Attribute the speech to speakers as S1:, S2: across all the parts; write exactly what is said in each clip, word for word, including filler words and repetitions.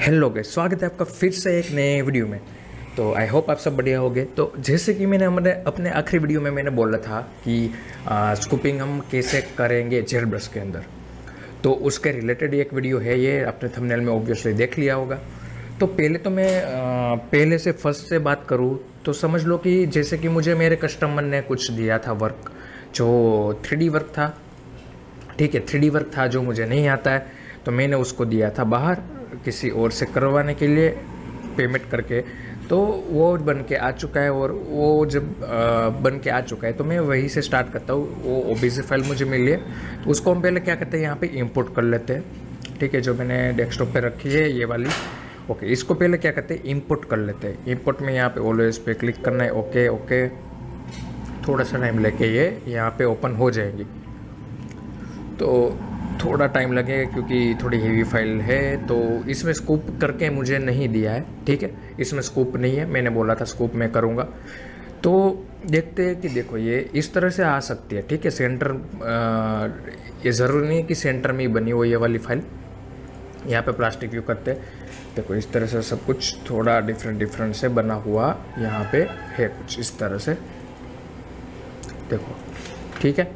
S1: Hello guys, स्वागत है आपका फिर से एक नए वीडियो में। तो आई होप आप सब बढ़िया होंगे। तो जैसे कि मैंने हमारे अपने आखिरी वीडियो में मैंने बोला था कि स्कूपिंग हम कैसे करेंगे जेल ब्रश के अंदर, तो उसके रिलेटेड एक वीडियो है, ये आपने थंबनेल में ऑब्वियसली देख लिया होगा। तो पहले तो मैं आ, पहले से फर्स्ट से बात करूँ तो समझ लो कि जैसे कि मुझे मेरे कस्टमर ने कुछ दिया था वर्क, जो थ्री डी वर्क था। ठीक है, थ्री डी वर्क था जो मुझे नहीं आता है, तो मैंने उसको दिया था बाहर किसी और से करवाने के लिए पेमेंट करके। तो वो बन के आ चुका है, और वो जब आ, बन के आ चुका है तो मैं वहीं से स्टार्ट करता हूँ। वो ओबीजे फाइल मुझे मिली है, तो उसको हम पहले क्या करते हैं, यहाँ पे इंपोर्ट कर लेते हैं। ठीक है, जो मैंने डेस्कटॉप पे रखी है ये वाली, ओके, इसको पहले क्या करते हैं, इंपोर्ट कर लेते हैं। इंपोर्ट में यहाँ पे ऑलवेज पे क्लिक करना है, ओके ओके। थोड़ा सा टाइम लेके ये यहाँ पे ओपन हो जाएगी, तो थोड़ा टाइम लगेगा क्योंकि थोड़ी हेवी फाइल है। तो इसमें स्कूप करके मुझे नहीं दिया है, ठीक है, इसमें स्कूप नहीं है, मैंने बोला था स्कूप मैं करूँगा। तो देखते हैं कि देखो ये इस तरह से आ सकती है। ठीक है, सेंटर आ, ये ज़रूरी नहीं कि सेंटर में ही बनी हो ये वाली फाइल। यहाँ पे प्लास्टिक व्यू करते हैं, देखो इस तरह से सब कुछ थोड़ा डिफरेंट डिफरेंट से बना हुआ यहाँ पे है, कुछ इस तरह से देखो। ठीक है,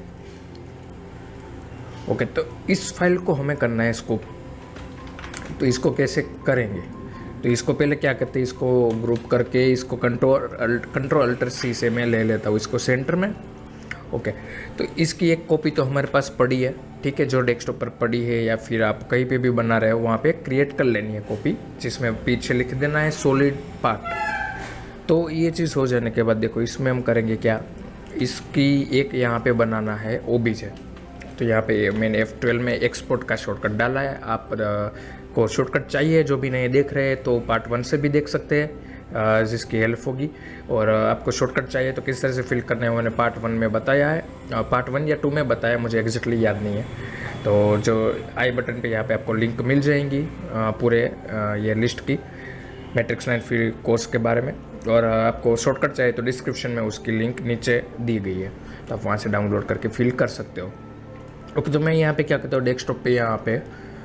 S1: ओके okay, तो इस फाइल को हमें करना है स्कूप। तो इसको कैसे करेंगे, तो इसको पहले क्या करते हैं, इसको ग्रुप करके इसको कंट्रोल कंट्रोल अल्टर सी से मैं ले लेता हूँ इसको सेंटर में। ओके okay, तो इसकी एक कॉपी तो हमारे पास पड़ी है, ठीक है, जो डेस्कटॉप पर पड़ी है या फिर आप कहीं पे भी बना रहे हो वहाँ पे क्रिएट कर लेनी है कॉपी, जिसमें पीछे लिख देना है सॉलिड पार्ट। तो ये चीज़ हो जाने के बाद देखो इसमें हम करेंगे क्या, इसकी एक यहाँ पे बनाना है ओबीजे। तो यहाँ पे मैंने एफ ट्वेल्व में एक्सपोर्ट का शॉर्टकट डाला है। आप को शॉर्टकट चाहिए, जो भी नहीं देख रहे हैं तो पार्ट वन से भी देख सकते हैं, जिसकी हेल्प होगी। और आपको शॉर्टकट चाहिए तो किस तरह से फिल करना है मैंने पार्ट वन में बताया है, पार्ट वन या टू में बताया, मुझे एग्जैक्टली याद नहीं है। तो जो आई बटन पे यहाँ पे आपको लिंक मिल जाएंगी पूरे ये लिस्ट की, मैट्रिक्स नाइन फ्री कोर्स के बारे में। और आपको शॉर्टकट चाहिए तो डिस्क्रिप्शन में उसकी लिंक नीचे दी गई है, तो आप वहाँ से डाउनलोड करके फिल कर सकते हो। ओके, तो मैं यहाँ पे क्या करता हूँ, डेस्कटॉप पे यहाँ पे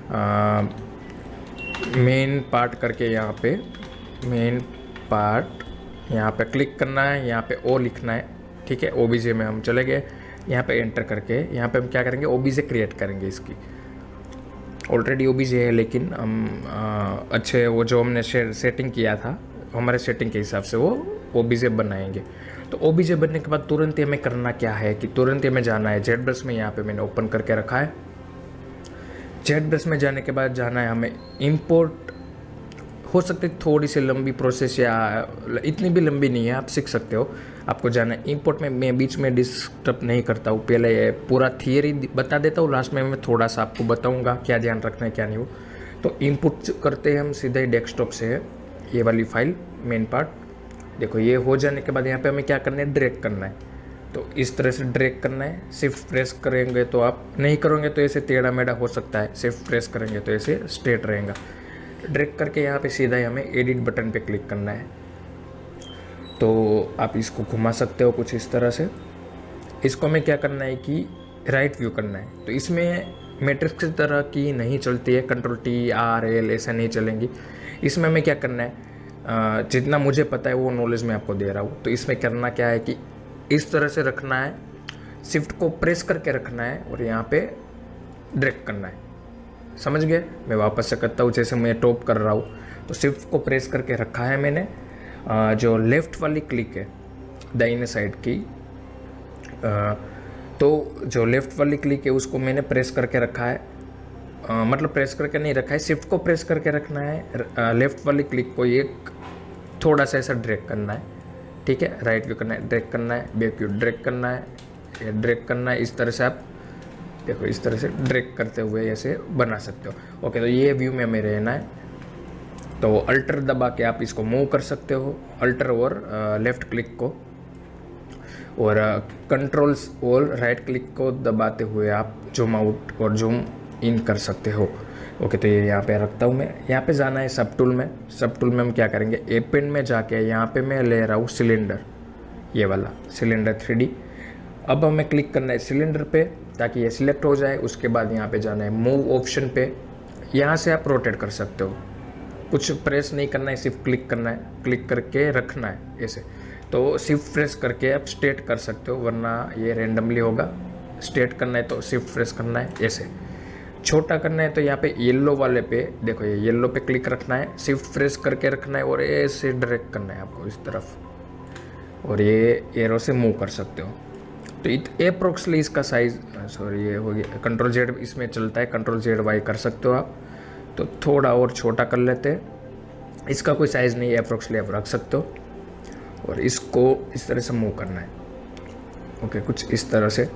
S1: मेन पार्ट करके यहाँ पे मेन पार्ट यहाँ पे क्लिक करना है, यहाँ पे ओ लिखना है। ठीक है, ओबीजे में हम चले गए, यहाँ पे एंटर करके यहाँ पे हम क्या करेंगे, ओबीजे क्रिएट करेंगे। इसकी ऑलरेडी ओबीजे है, लेकिन हम आ, अच्छे वो जो हमने सेटिंग किया था हमारे सेटिंग के हिसाब से वो ओबीजे बनाएंगे। तो ओबीजे बनने के बाद तुरंत ही हमें करना क्या है कि तुरंत ही हमें जाना है जेड ब्रश में। यहाँ पे मैंने ओपन करके रखा है। जेड ब्रश में जाने के बाद जाना है हमें इंपोर्ट। हो सकती है थोड़ी सी लंबी प्रोसेस, या इतनी भी लंबी नहीं है, आप सीख सकते हो। आपको जाना है इंपोर्ट में। मैं बीच में डिस्टर्ब नहीं करता हूँ, पहले पूरा थियरी बता देता हूँ, लास्ट में मैं थोड़ा सा आपको बताऊँगा क्या ध्यान रखना है क्या नहीं हो। तो इनपुट करते हैं हम सीधे डेस्कटॉप से ये वाली फाइल मेन पार्ट। देखो ये हो जाने के बाद यहाँ पे हमें क्या करना है, ड्रैग करना है। तो इस तरह से ड्रैग करना है, सिर्फ प्रेस करेंगे तो आप नहीं करोगे तो ऐसे टेढ़ा मेढ़ा हो सकता है, सिर्फ प्रेस करेंगे तो ऐसे स्ट्रेट रहेगा। ड्रैग करके यहाँ पे सीधा ही हमें एडिट बटन पे क्लिक करना है। तो आप इसको घुमा सकते हो कुछ इस तरह से। इसको हमें क्या करना है कि राइट व्यू करना है। तो इसमें मैट्रिक्स की तरह की नहीं चलती है, कंट्रोल टी आर एल ऐसा नहीं चलेंगी। इसमें हमें क्या करना है, Uh, जितना मुझे पता है वो नॉलेज मैं आपको दे रहा हूँ। तो इसमें करना क्या है कि इस तरह से रखना है, शिफ्ट को प्रेस करके रखना है और यहाँ पे ड्रैग करना है। समझ गए? मैं वापस से करता हूँ, जैसे मैं टॉप कर रहा हूँ तो शिफ्ट को प्रेस करके रखा है मैंने। uh, जो लेफ़्ट वाली क्लिक है दाहिने साइड की, uh, तो जो लेफ़्ट वाली क्लिक है उसको मैंने प्रेस करके रखा है। Uh, मतलब प्रेस करके नहीं रखा है, शिफ्ट को प्रेस करके रखना है। लेफ़्ट uh, वाली क्लिक को एक थोड़ा सा ऐसा ड्रैग करना है। ठीक है, राइट व्यू करना है, ड्रैग करना है, बैक व्यू ड्रैग करना है, ये ड्रैग करना है। इस तरह से आप देखो इस तरह से ड्रैग करते हुए ऐसे बना सकते हो। ओके, तो ये व्यू में हमें रहना है। तो अल्टर दबा के आप इसको मूव कर सकते हो, अल्टर और लेफ़्ट क्लिक को, और कंट्रोल्स और राइट क्लिक को दबाते हुए आप जूम आउट और जूम इन कर सकते हो। ओके, तो ये यहाँ पे रखता हूँ मैं। यहाँ पे जाना है सब टूल में। सब टूल में हम क्या करेंगे, ए पेन में जाके यहाँ पे मैं ले रहा हूँ सिलेंडर, ये वाला सिलेंडर थ्री डी। अब हमें क्लिक करना है सिलेंडर पे ताकि ये सिलेक्ट हो जाए। उसके बाद यहाँ पे जाना है मूव ऑप्शन पे, यहाँ से आप रोटेट कर सकते हो। कुछ प्रेस नहीं करना है, सिर्फ क्लिक करना है, क्लिक करके रखना है ऐसे। तो सिर्फ प्रेस करके आप स्टेट कर सकते हो, वरना ये रैंडमली होगा। स्टेट करना है तो सिर्फ प्रेस करना है ऐसे। छोटा करना है तो यहाँ पे येलो वाले पे देखो, ये येलो पे क्लिक रखना है, सिर्फ प्रेस करके रखना है और ऐसे ड्रैग करना है आपको इस तरफ, और ये एरो से मूव कर सकते हो। तो इत अप्रोक्सली इसका साइज, सॉरी ये हो गया, कंट्रोल जेड इसमें चलता है, कंट्रोल जेड वाई कर सकते हो आप। तो थोड़ा और छोटा कर लेते हैं, इसका कोई साइज़ नहीं है, अप्रोक्सली आप रख सकते हो। और इसको इस तरह से मूव करना है, ओके, कुछ इस तरह से।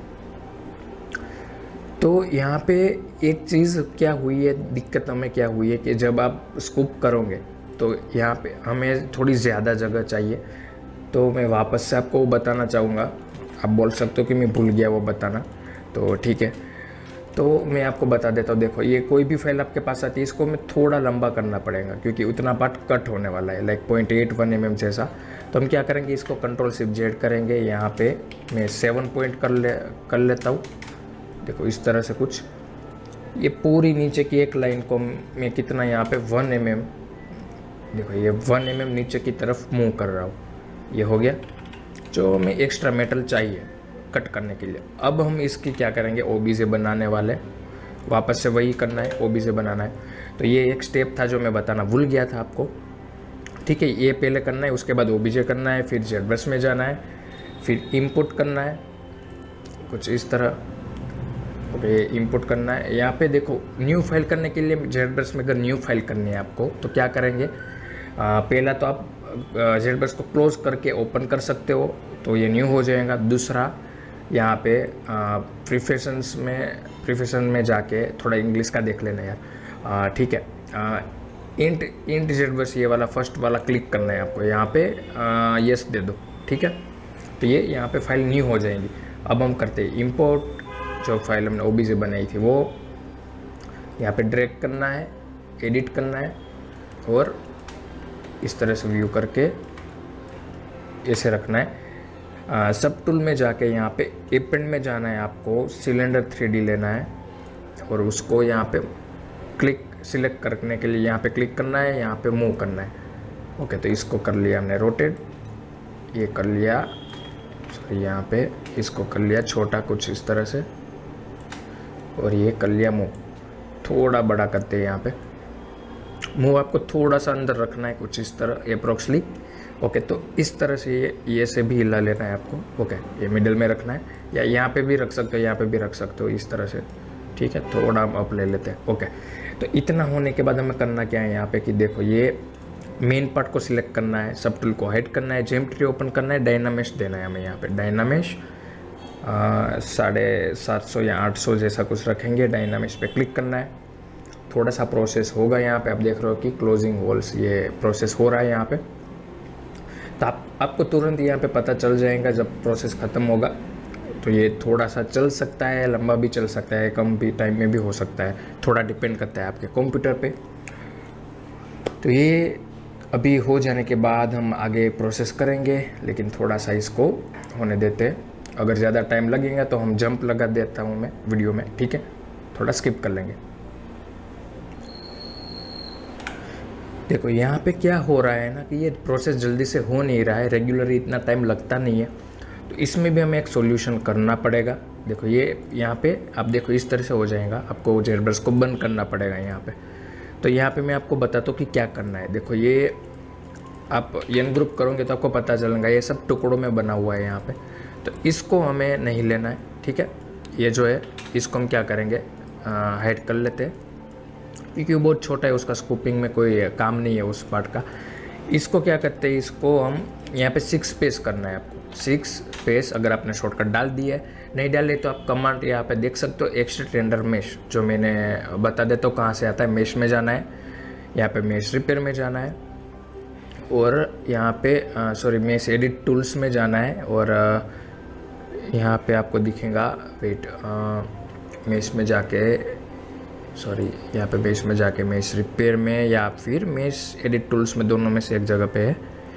S1: तो यहाँ पे एक चीज़ क्या हुई है, दिक्कत हमें क्या हुई है कि जब आप स्कूप करोगे तो यहाँ पे हमें थोड़ी ज़्यादा जगह चाहिए। तो मैं वापस से आपको बताना चाहूँगा, आप बोल सकते हो कि मैं भूल गया वो बताना, तो ठीक है। तो मैं आपको बता देता हूँ, देखो ये कोई भी फाइल आपके पास आती है, इसको मैं थोड़ा लंबा करना पड़ेगा क्योंकि उतना पार्ट कट होने वाला है, like point eight one M M जैसा। तो हम क्या करेंगे, इसको कंट्रोल शिफ्ट जेड करेंगे, यहाँ पे मैं सेवन पॉइंट कर ले कर लेता हूँ। देखो इस तरह से कुछ, ये पूरी नीचे की एक लाइन को मैं कितना यहाँ पे वन एम एम, देखो ये वन एम एम नीचे की तरफ मूव कर रहा हूँ, ये हो गया। जो हमें एक्स्ट्रा मेटल चाहिए कट करने के लिए, अब हम इसकी क्या करेंगे, ओबीजे बनाने वाले, वापस से वही करना है, ओबीजे बनाना है। तो ये एक स्टेप था जो मैं बताना भूल गया था आपको, ठीक है। ये पहले करना है, उसके बाद ओबीजे करना है, फिर जेडब्रश में जाना है, फिर इंपुट करना है कुछ इस तरह, ओके, इंपुट करना है। यहाँ पे देखो न्यू फाइल करने के लिए जेडब्रश में अगर न्यू फाइल करनी है आपको, तो क्या करेंगे, आ, पहला तो आप जेडब्रश को क्लोज करके ओपन कर सकते हो, तो ये न्यू हो जाएगा। दूसरा यहाँ पे प्रिफरेंस में प्रिफरेंस में जाके थोड़ा इंग्लिश का देख लेना यार, ठीक है। आ, इंट इंट जेडब्रश ये वाला फर्स्ट वाला क्लिक करना है आपको, यहाँ पे यस दे दो, ठीक है। तो ये यहाँ पे फाइल न्यू हो जाएंगी। अब हम करते हैं इंपोर्ट, जो फाइल हमने ओबीजे बनाई थी वो यहाँ पे ड्रैग करना है, एडिट करना है, और इस तरह से व्यू करके ऐसे रखना है। आ, सब टूल में जाके यहाँ पे एपेंड में जाना है आपको, सिलेंडर थ्री डी लेना है, और उसको यहाँ पे क्लिक सिलेक्ट करने के लिए यहाँ पे क्लिक करना है, यहाँ पे मूव करना है, ओके। तो इसको कर लिया हमने रोटेट, ये कर लिया, सॉरी यहाँ पे इसको कर लिया छोटा कुछ इस तरह से, और ये कर लिया मूव। थोड़ा बड़ा करते हैं यहाँ पे, मूव आपको थोड़ा सा अंदर रखना है कुछ इस तरह अप्रोक्सली, ओके। तो इस तरह से ये ये से भी हिला लेना है आपको, ओके। ये मिडिल में रखना है, या यहाँ पे भी रख सकते हो, यहाँ पे भी रख सकते हो इस तरह से, ठीक है। थोड़ा हम अप ले लेते हैं, ओके। तो इतना होने के बाद हमें करना क्या है यहाँ पे कि देखो ये मेन पार्ट को सिलेक्ट करना है, सब टूल को हाइड करना है, ज्योमेट्री ओपन करना है, डायनामेश देना है हमें यहाँ पे। डायनामेश साढ़े सात सौ या आठ सौ जैसा कुछ रखेंगे, डायनामेश पे क्लिक करना है। थोड़ा सा प्रोसेस होगा यहाँ पे, आप देख रहे हो कि क्लोजिंग होल्स ये प्रोसेस हो रहा है यहाँ पे। तो आप आपको तुरंत यहाँ पे पता चल जाएगा जब प्रोसेस ख़त्म होगा। तो ये थोड़ा सा चल सकता है, लंबा भी चल सकता है, कम भी टाइम में भी हो सकता है, थोड़ा डिपेंड करता है आपके कंप्यूटर पे। तो ये अभी हो जाने के बाद हम आगे प्रोसेस करेंगे, लेकिन थोड़ा सा इसको होने देते हैं। अगर ज़्यादा टाइम लगेगा तो हम जंप लगा देता हूँ मैं वीडियो में, ठीक है, थोड़ा स्किप कर लेंगे। देखो यहाँ पे क्या हो रहा है ना कि ये प्रोसेस जल्दी से हो नहीं रहा है, रेगुलरली इतना टाइम लगता नहीं है। तो इसमें भी हमें एक सॉल्यूशन करना पड़ेगा। देखो ये यहाँ पे आप देखो इस तरह से हो जाएगा, आपको जेडब्रश को बंद करना पड़ेगा यहाँ पे। तो यहाँ पे मैं आपको बताता हूँ कि क्या करना है। देखो ये आप एन ग्रुप करोगे तो आपको पता चलेगा, ये सब टुकड़ों में बना हुआ है यहाँ पे। तो इसको हमें नहीं लेना है, ठीक है। ये जो है इसको हम क्या करेंगे, हाइड कर लेते हैं क्योंकि वो बहुत छोटा है, उसका स्कूपिंग में कोई काम नहीं है उस पार्ट का। इसको क्या करते हैं, इसको हम यहाँ पे सिक्स स्पेस करना है आपको, सिक्स स्पेस। अगर आपने शॉर्टकट डाल दिया है, नहीं डाले तो आप कमांड यहाँ पे देख सकते हो, एक्सट्रेक्ट रेंडर मेश, जो मैंने बता देता हूँ कहाँ से आता है। मेश में जाना है, यहाँ पे मेश रिपेयर में जाना है, और यहाँ पे सॉरी मेश एडिट टूल्स में जाना है, और आ, यहाँ पे आपको दिखेगा, वेट, मेश में जाके सॉरी यहाँ पे मेश में जाके मेश रिपेयर में या फिर मेश एडिट टूल्स में, दोनों में से एक जगह पे है।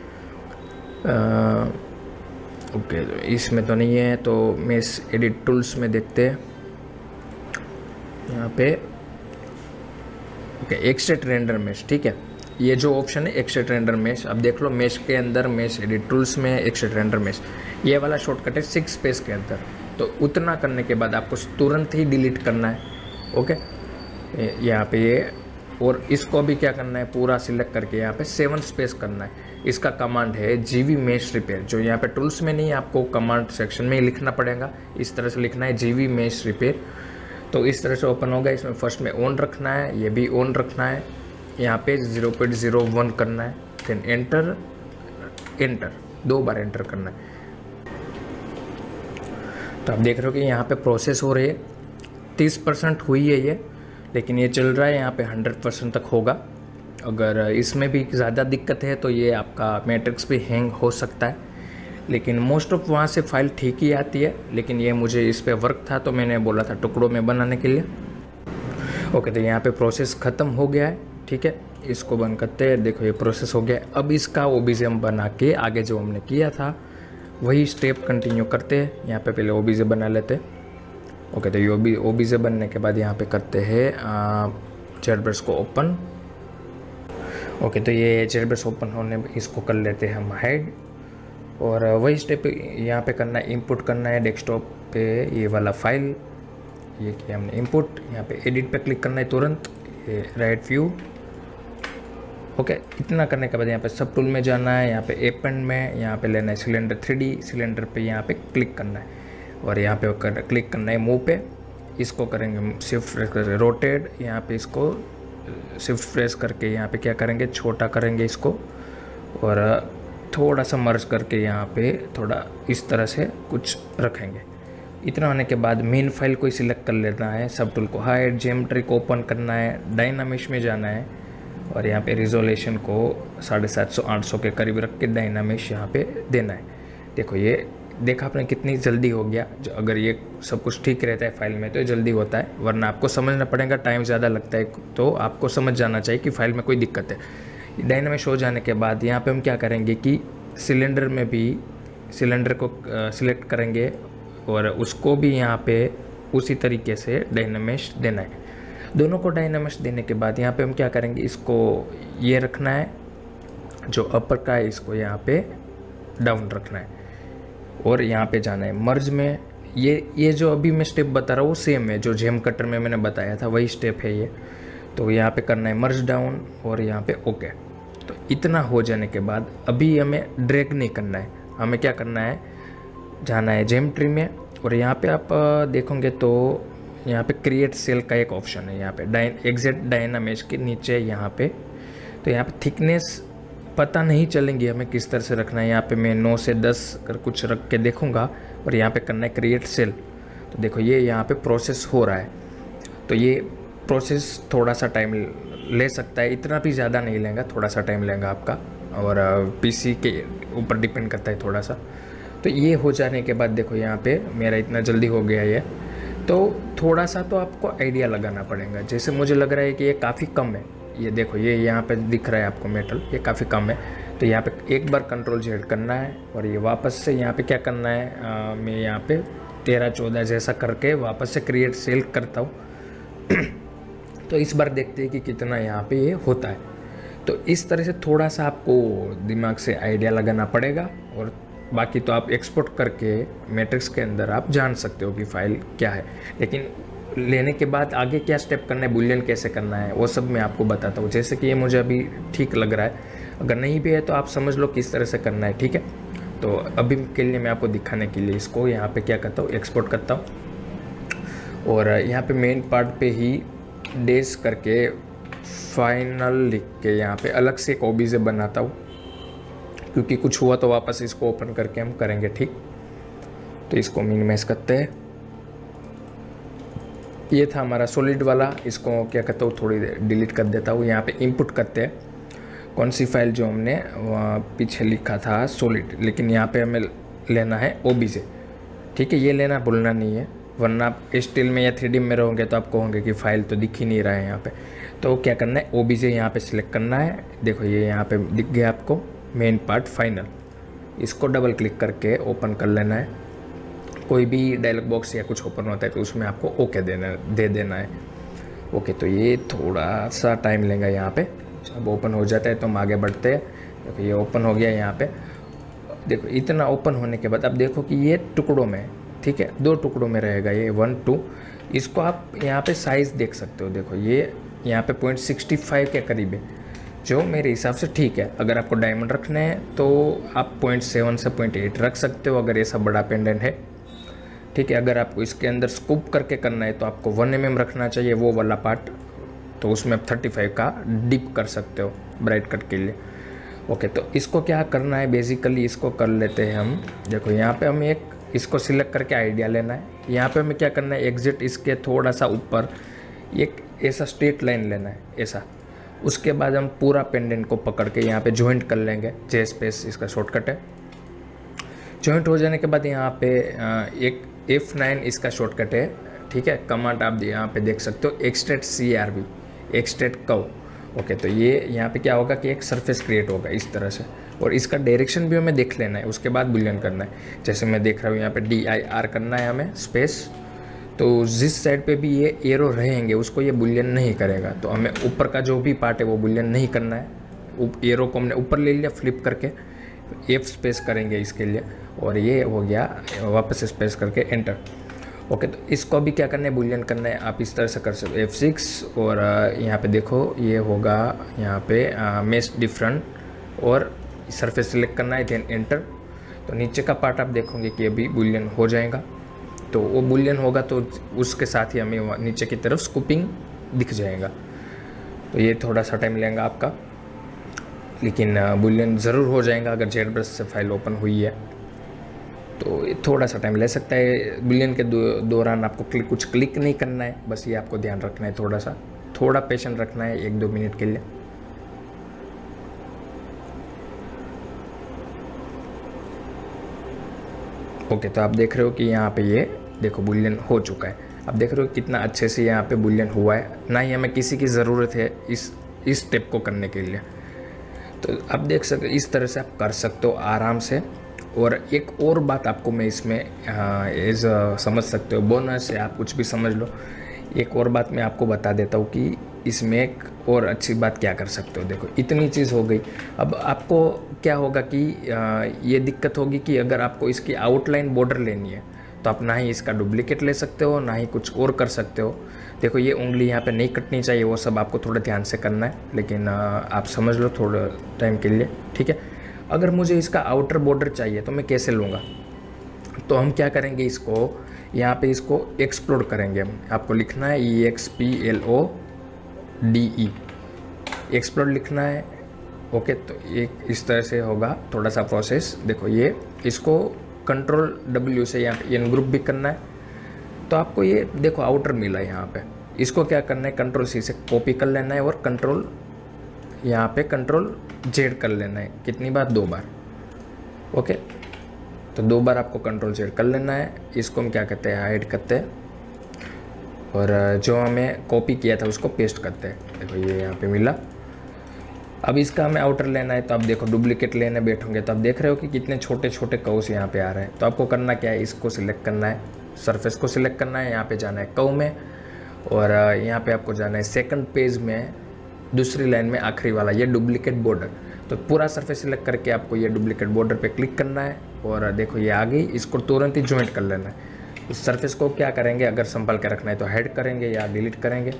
S1: आ, ओके, तो इसमें तो नहीं है, तो मेश एडिट टूल्स में देखते हैं यहाँ पे, ओके, एक्सट्रेक्ट रेंडर मेश, ठीक है। ये जो ऑप्शन है एक्सट्रा रेंडर मेश, अब देख लो मेश के अंदर मेश एडिट टूल्स में एक्सट्रा रेंडर मेश, ये वाला शॉर्टकट है सिक्स स्पेस के अंदर। तो उतना करने के बाद आपको तुरंत ही डिलीट करना है। ओके, यहाँ पे ये, और इसको भी क्या करना है, पूरा सिलेक्ट करके यहाँ पे सेवन स्पेस करना है। इसका कमांड है जीवी मेश रिपेयर, जो यहाँ पे टूल्स में नहीं, आपको कमांड सेक्शन में ही लिखना पड़ेगा। इस तरह से लिखना है जीवी मेश रिपेयर। तो इस तरह से ओपन होगा। इसमें फर्स्ट में ऑन रखना है, ये भी ऑन रखना है, यहाँ पे ज़ीरो पॉइंट ज़ीरो वन करना है, फिर एंटर एंटर दो बार एंटर करना है। तो आप देख रहे हो कि यहाँ पे प्रोसेस हो रही है, तीस परसेंट हुई है ये, लेकिन ये चल रहा है, यहाँ पे हंड्रेड परसेंट तक होगा। अगर इसमें भी ज़्यादा दिक्कत है तो ये आपका मैट्रिक्स भी हैंग हो सकता है, लेकिन मोस्ट ऑफ वहाँ से फाइल ठीक ही आती है। लेकिन ये मुझे इस पे वर्क था तो मैंने बोला था टुकड़ों में बनाने के लिए। ओके, तो यहाँ पे प्रोसेस ख़त्म हो गया है। ठीक है, इसको बंद करते हैं। देखो ये प्रोसेस हो गया। अब इसका ओबीजे हम बना के आगे जो हमने किया था वही स्टेप कंटिन्यू करते हैं। यहाँ पे पहले ओबीजे बना लेते हैं। ओके, तो ये ओबी ओबीजे बनने के बाद यहाँ पे करते हैं जेटब्रश को ओपन। ओके, तो ये जेटब्रश ओपन होने इसको कर लेते हैं हम हाइड, और वही स्टेप यहाँ पे करना है, इंपुट करना है डेस्कटॉप पे ये वाला फाइल, ये किया हमने इंपुट। यहाँ पे एडिट पे क्लिक करना है तुरंत, ये राइट व्यू। ओके, इतना करने के बाद यहाँ पे सब टूल में जाना है, यहाँ पे एपेंड में यहाँ पे लेना है सिलेंडर थ्री डी, सिलेंडर पे यहाँ पे क्लिक करना है, और यहाँ पे कर, क्लिक करना है मूव पे। इसको करेंगे शिफ्ट प्रेस करके रोटेट, यहाँ पे इसको शिफ्ट प्रेस करके यहाँ पे क्या करेंगे, छोटा करेंगे इसको, और थोड़ा सा मर्ज करके यहाँ पे थोड़ा इस तरह से कुछ रखेंगे। इतना होने के बाद मेन फाइल को ही सिलेक्ट कर लेना है, सब टूल को हाइड, ज्योमेट्री को ओपन करना है, डायनामिक्स में जाना है, और यहाँ पे रिजोल्यूशन को साढ़े सात सौ आठ सौ के करीब रख के डायनामिक्स यहाँ पे देना है। देखो ये देखा आपने कितनी जल्दी हो गया। जो अगर ये सब कुछ ठीक रहता है फाइल में तो जल्दी होता है, वरना आपको समझना पड़ेगा, टाइम ज़्यादा लगता है। तो आपको समझ जाना चाहिए कि फाइल में कोई दिक्कत है। डायनामिक्स हो जाने के बाद यहाँ पे हम क्या करेंगे कि सिलेंडर में भी सिलेंडर को सिलेक्ट करेंगे, और उसको भी यहाँ पे उसी तरीके से डायनामिक्स देना है। दोनों को डायनामिक्स देने के बाद यहाँ पे हम क्या करेंगे, इसको ये रखना है जो अपर का है, इसको यहाँ पे डाउन रखना है, और यहाँ पे जाना है मर्ज में। ये ये जो अभी मैं स्टेप बता रहा हूँ वो सेम है जो जेम कटर में मैंने बताया था, वही स्टेप है ये। तो यहाँ पे करना है मर्ज डाउन, और यहाँ पे ओके। तो इतना हो जाने के बाद अभी हमें ड्रैग नहीं करना है, हमें क्या करना है, जाना है ज्योमेट्री में, और यहाँ पे आप देखोगे तो यहाँ पे क्रिएट सेल का एक ऑप्शन है, यहाँ पे डाइन एग्जैक्ट डायनामिक्स के नीचे यहाँ पे। तो यहाँ पे थिकनेस पता नहीं चलेंगी हमें किस तरह से रखना है। यहाँ पे मैं नौ से दस कर कुछ रख के देखूँगा, और यहाँ पे करना है क्रिएट सेल। तो देखो ये यहाँ पे प्रोसेस हो रहा है। तो ये प्रोसेस थोड़ा सा टाइम ले सकता है, इतना भी ज़्यादा नहीं लेगा, थोड़ा सा टाइम लेगा आपका, और पीसी के ऊपर डिपेंड करता है थोड़ा सा। तो ये हो जाने के बाद देखो यहाँ पे मेरा इतना जल्दी हो गया ये। तो थोड़ा सा तो आपको आइडिया लगाना पड़ेगा, जैसे मुझे लग रहा है कि ये काफ़ी कम है। ये देखो ये यहाँ पे दिख रहा है आपको मेटल, ये काफ़ी कम है। तो यहाँ पे एक बार कंट्रोल जेड करना है, और ये वापस से यहाँ पे क्या करना है, आ, मैं यहाँ पे तेरह चौदह जैसा करके वापस से क्रिएट सेल करता हूँ। तो इस बार देखते हैं कि कितना यहाँ पे ये होता है। तो इस तरह से थोड़ा सा आपको दिमाग से आइडिया लगाना पड़ेगा, और बाकी तो आप एक्सपोर्ट करके मैट्रिक्स के अंदर आप जान सकते हो कि फाइल क्या है। लेकिन लेने के बाद आगे क्या स्टेप करना है, बुलियन कैसे करना है, वो सब मैं आपको बताता हूँ। जैसे कि ये मुझे अभी ठीक लग रहा है, अगर नहीं भी है तो आप समझ लो किस तरह से करना है, ठीक है। तो अभी के लिए मैं आपको दिखाने के लिए इसको यहाँ पे क्या करता हूँ, एक्सपोर्ट करता हूँ, और यहाँ पे मेन पार्ट पे ही डेस करके फाइनल लिख के यहाँ पे अलग से एक ओबीजे बनाता हूँ, क्योंकि कुछ हुआ तो वापस इसको ओपन करके हम करेंगे, ठीक। तो इसको मिनिमाइज करते हैं। ये था हमारा सॉलिड वाला, इसको क्या करता हूँ थोड़ी देर डिलीट कर देता हूँ। यहाँ पे इंपुट करते हैं कौन सी फाइल, जो हमने वहाँ पीछे लिखा था सॉलिड, लेकिन यहाँ पे हमें लेना है ओबीजे, ठीक है। ये लेना भूलना नहीं है, वरना आप स्टील में या थ्री डी में रहोगे तो आप कहोगे कि फाइल तो दिख ही नहीं रहा है यहाँ पे। तो क्या करना है, ओबीजे यहाँ पे सिलेक्ट करना है। देखो ये यहाँ पे दिख गया आपको मेन पार्ट फाइनल, इसको डबल क्लिक करके ओपन कर लेना है। कोई भी डायलॉग बॉक्स या कुछ ओपन होता है तो उसमें आपको ओके देना दे देना है। ओके, तो ये थोड़ा सा टाइम लेगा यहाँ पे, जब ओपन हो जाता है तो हम आगे बढ़ते हैं। देखो ये ओपन हो गया यहाँ पे। देखो इतना ओपन होने के बाद अब देखो कि ये टुकड़ों में, ठीक है, दो टुकड़ों में रहेगा ये वन टू। इसको आप यहाँ पे साइज़ देख सकते हो। देखो ये यहाँ पे पॉइंट सिक्सटी फाइव के करीब है, जो मेरे हिसाब से ठीक है। अगर आपको डायमंड रखने हैं तो आप पॉइंट सेवन से पॉइंट एट रख सकते हो, अगर ऐसा बड़ा पेंडेंट है, ठीक है। अगर आपको इसके अंदर स्कूप करके करना है तो आपको वन एम एम रखना चाहिए वो वाला पार्ट, तो उसमें आप थर्टी फाइव का डिप कर सकते हो ब्राइट कट के लिए। ओके, तो इसको क्या करना है बेसिकली, इसको कर लेते हैं हम। देखो यहाँ पे हम एक इसको सिलेक्ट करके आइडिया लेना है। यहाँ पे हमें क्या करना है, एग्जिट इसके थोड़ा सा ऊपर एक ऐसा स्ट्रेट लाइन लेना है ऐसा। उसके बाद हम पूरा पेंडेंट को पकड़ के यहाँ पे जॉइंट कर लेंगे। जे स्पेस इसका शॉर्टकट है। जॉइंट हो जाने के बाद यहाँ पे एक एफ नाइन इसका शॉर्टकट है, ठीक है। कमांड आप यहाँ पे देख सकते हो, एक्सट्रेट सी आर वी, एक्सट्रेट कव। ओके, तो ये यहाँ पे क्या होगा कि एक सरफेस क्रिएट होगा इस तरह से, और इसका डायरेक्शन भी हमें देख लेना है। उसके बाद बुलियन करना है। जैसे मैं देख रहा हूँ यहाँ पे डी आई आर करना है हमें स्पेस, तो जिस साइड पे भी ये एरो रहेंगे उसको ये बुलियन नहीं करेगा। तो हमें ऊपर का जो भी पार्ट है वो बुलियन नहीं करना है। एरो को हमने ऊपर ले लिया, फ्लिप करके एफ स्पेस करेंगे इसके लिए, और ये हो गया, वापस स्पेस करके एंटर। ओके, तो इसको भी क्या करना है, बुलियन करना है। आप इस तरह से कर सकते हो एफ सिक्स, और यहाँ पे देखो ये होगा यहाँ पे मेश डिफरेंट, और सरफेस सिलेक्ट करना है, देन एंटर। तो नीचे का पार्ट आप देखोगे कि अभी बुलियन हो जाएगा। तो वो बुलियन होगा तो उसके साथ ही हमें नीचे की तरफ स्कूपिंग दिख जाएगा। तो ये थोड़ा सा टाइम लेगा आपका, लेकिन बुलियन ज़रूर हो जाएगा अगर जेड ब्रश से फाइल ओपन हुई है। तो ये थोड़ा सा टाइम ले सकता है। बुलियन के दौरान आपको क्लिक कुछ क्लिक नहीं करना है, बस ये आपको ध्यान रखना है, थोड़ा सा थोड़ा पेशेंट रखना है एक दो मिनट के लिए। ओके, तो आप देख रहे हो कि यहाँ पे ये देखो बुलियन हो चुका है। आप देख रहे हो कितना अच्छे से यहाँ पे बुलियन हुआ है, ना ही हमें किसी की ज़रूरत है इस इस स्टेप को करने के लिए। तो आप देख सकते इस तरह से आप कर सकते हो आराम से। और एक और बात आपको मैं इसमें एज समझ सकते हो, बोनस है, आप कुछ भी समझ लो। एक और बात मैं आपको बता देता हूँ कि इसमें एक और अच्छी बात क्या कर सकते हो। देखो इतनी चीज़ हो गई, अब आपको क्या होगा कि ये दिक्कत होगी कि अगर आपको इसकी आउटलाइन बॉर्डर लेनी है तो आप ना ही इसका डुप्लीकेट ले सकते हो, ना ही कुछ और कर सकते हो। देखो ये उंगली यहाँ पे नहीं कटनी चाहिए, वो सब आपको थोड़ा ध्यान से करना है, लेकिन आप समझ लो थोड़ा टाइम के लिए, ठीक है। अगर मुझे इसका आउटर बॉर्डर चाहिए तो मैं कैसे लूँगा, तो हम क्या करेंगे, इसको यहाँ पे इसको एक्सप्लोर करेंगे हम। आपको लिखना है E X P L O D E, explore लिखना है। ओके, तो एक इस तरह से होगा थोड़ा सा प्रोसेस। देखो ये इसको कंट्रोल डब्ल्यू से यहाँ पे एन ग्रुप भी करना है। तो आपको ये देखो आउटर मिला यहाँ पे, इसको क्या करना है, कंट्रोल सी से कॉपी कर लेना है, और कंट्रोल यहाँ पे कंट्रोल जेड कर लेना है। कितनी बार, दो बार। ओके, तो दो बार आपको कंट्रोल जेड कर लेना है। इसको हम क्या कहते हैं, हाइड करते हैं, और जो हमें कॉपी किया था उसको पेस्ट करते हैं। देखो ये यहाँ पे मिला। अब इसका हमें आउटर लेना है, तो आप देखो डुप्लीकेट लेने बैठोगे तो आप देख रहे हो कि कितने छोटे छोटे कर्व्स यहाँ पे आ रहे हैं। तो आपको करना क्या है, इसको सिलेक्ट करना है, सरफेस को सिलेक्ट करना है, यहाँ पे जाना है कर्व में, और यहाँ पे आपको जाना है सेकंड पेज में दूसरी लाइन में आखिरी वाला ये डुप्लीकेट बॉर्डर। तो पूरा सरफेस सिलेक्ट करके आपको ये डुप्लीकेट बॉर्डर पे क्लिक करना है, और देखो ये आ गई। इसको तुरंत ही ज्वाइंट कर लेना है। इस सरफेस को क्या करेंगे, अगर संभाल के रखना है तो हेड करेंगे या डिलीट करेंगे।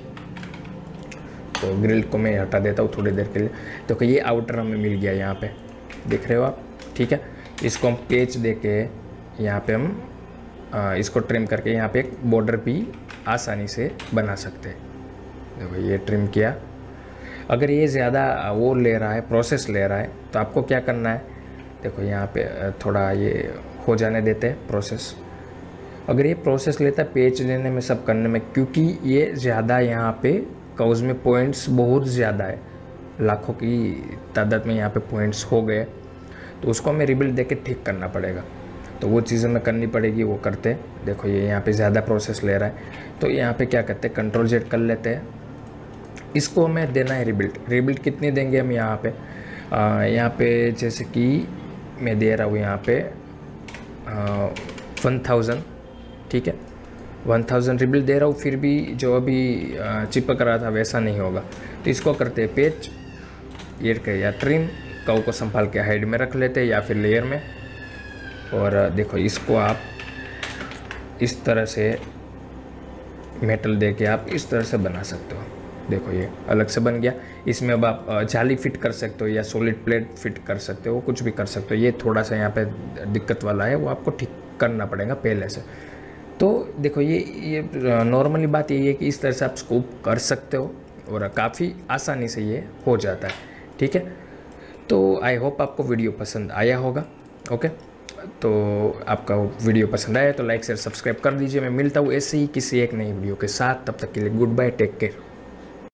S1: तो ग्रिल को मैं हटा देता हूँ थोड़ी देर के लिए। तो ये आउटर हमें मिल गया यहाँ पे, देख रहे हो आप, ठीक है। इसको हम पेच दे के यहाँ पे हम आ, इसको ट्रिम करके यहाँ पे एक बॉर्डर भी आसानी से बना सकते हैं। देखो ये ट्रिम किया। अगर ये ज़्यादा वो ले रहा है, प्रोसेस ले रहा है, तो आपको क्या करना है, देखो यहाँ पे थोड़ा ये हो जाने देते हैं प्रोसेस। अगर ये प्रोसेस लेता है पेच देने में, सब करने में, क्योंकि ये ज़्यादा यहाँ पे कर्व्स में पॉइंट्स बहुत ज़्यादा है, लाखों की तादाद में यहाँ पे पॉइंट्स हो गए, तो उसको हमें रिबिल्ड देके ठीक करना पड़ेगा। तो वो चीज़ें में करनी पड़ेगी, वो करते हैं। देखो ये यहाँ पे ज़्यादा प्रोसेस ले रहा है, तो यहाँ पे क्या करते हैं, कंट्रोल जेड कर लेते हैं। इसको हमें देना है रिबिल्ड। रिबिल्ड कितनी देंगे हम यहाँ पे, आ, यहाँ पे जैसे कि मैं दे रहा हूँ यहाँ पे वन थाउजेंड, ठीक है, वन थाउजेंड रिबिल्ड दे रहा हूँ। फिर भी जो अभी चिपक रहा था वैसा नहीं होगा, तो इसको करते हैं पेज, ये या ट्रिम कव को संभाल के हाइड में रख लेते हैं या फिर लेयर में। और देखो इसको आप इस तरह से मेटल दे के आप इस तरह से बना सकते हो। देखो ये अलग से बन गया। इसमें अब आप जाली फिट कर सकते हो या सॉलिड प्लेट फिट कर सकते हो, कुछ भी कर सकते हो। ये थोड़ा सा यहाँ पे दिक्कत वाला है, वो आपको ठीक करना पड़ेगा पहले से। तो देखो ये ये नॉर्मली बात यही है कि इस तरह से आप स्कूप कर सकते हो और काफ़ी आसानी से ये हो जाता है। ठीक है, तो आई होप आपको वीडियो पसंद आया होगा। ओके, तो आपका वीडियो पसंद आया तो लाइक शेयर सब्सक्राइब कर दीजिए। मैं मिलता हूँ ऐसे ही किसी एक नई वीडियो के साथ। तब तक के लिए गुड बाय, टेक केयर।